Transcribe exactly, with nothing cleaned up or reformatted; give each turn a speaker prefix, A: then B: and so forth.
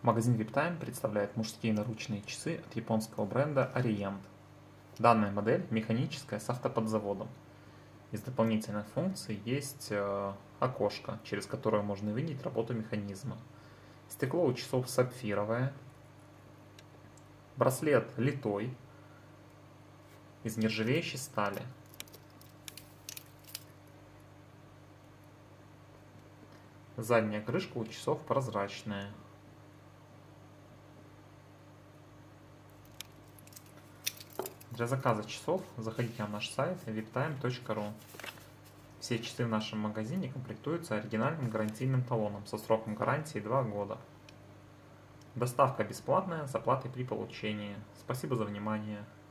A: Магазин VIPTIME представляет мужские наручные часы от японского бренда Orient. Данная модель механическая с автоподзаводом. Из дополнительных функций есть э, окошко, через которое можно видеть работу механизма. Стекло у часов сапфировое. Браслет литой из нержавеющей стали. Задняя крышка у часов прозрачная. Для заказа часов заходите на наш сайт виптайм точка ру. Все часы в нашем магазине комплектуются оригинальным гарантийным талоном со сроком гарантии два года. Доставка бесплатная с оплатой при получении. Спасибо за внимание.